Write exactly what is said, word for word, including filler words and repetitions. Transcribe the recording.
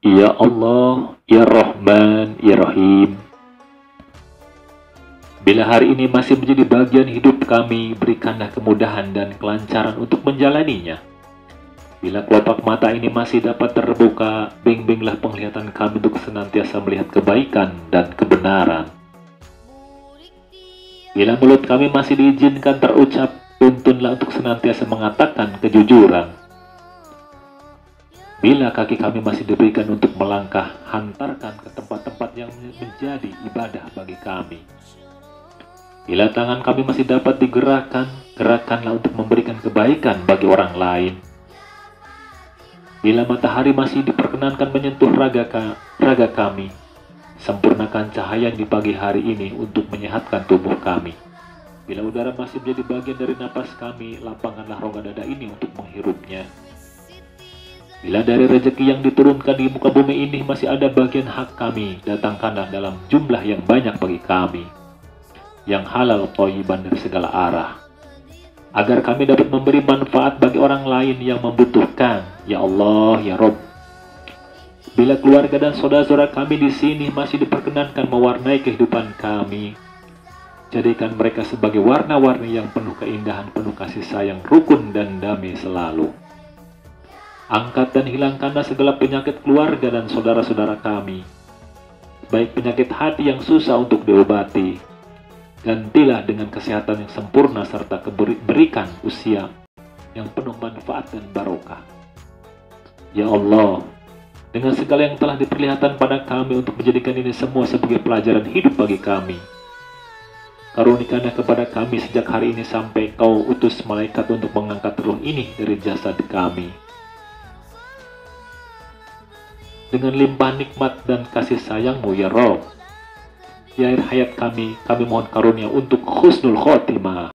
Ya Allah, Ya Rahman, Ya Rahim. Bila hari ini masih menjadi bagian hidup kami, berikanlah kemudahan dan kelancaran untuk menjalaninya. Bila kelopak mata ini masih dapat terbuka, bimbinglah penglihatan kami untuk senantiasa melihat kebaikan dan kebenaran. Bila mulut kami masih diizinkan terucap, tuntunlah untuk senantiasa mengatakan kejujuran. Bila kaki kami masih diberikan untuk melangkah, hantarkan ke tempat-tempat yang menjadi ibadah bagi kami. Bila tangan kami masih dapat digerakkan, gerakkanlah untuk memberikan kebaikan bagi orang lain. Bila matahari masih diperkenankan menyentuh raga, ka, raga kami, sempurnakan cahaya di pagi hari ini untuk menyehatkan tubuh kami. Bila udara masih menjadi bagian dari napas kami, lapangkanlah rongga dada ini untuk menghirupnya. Bila dari rezeki yang diturunkan di muka bumi ini masih ada bagian hak kami, datangkanlah dalam jumlah yang banyak bagi kami, yang halal thayyiban dari segala arah, agar kami dapat memberi manfaat bagi orang lain yang membutuhkan. Ya Allah, Ya Rabb. Bila keluarga dan saudara-saudara kami di sini masih diperkenankan mewarnai kehidupan kami, jadikan mereka sebagai warna-warni yang penuh keindahan, penuh kasih sayang, rukun dan damai selalu. Angkat dan hilangkanlah segala penyakit keluarga dan saudara-saudara kami, baik penyakit hati yang susah untuk diobati. Gantilah dengan kesehatan yang sempurna serta berikan usia yang penuh manfaat dan barokah. Ya Allah, dengan segala yang telah diperlihatkan pada kami untuk menjadikan ini semua sebagai pelajaran hidup bagi kami, karunikanlah kepada kami sejak hari ini sampai Kau utus malaikat untuk mengangkat ruh ini dari jasad kami. Dengan limpah nikmat dan kasih sayang-Mu, Ya Rabb. Di akhir hayat kami, kami mohon karunia untuk husnul khotimah.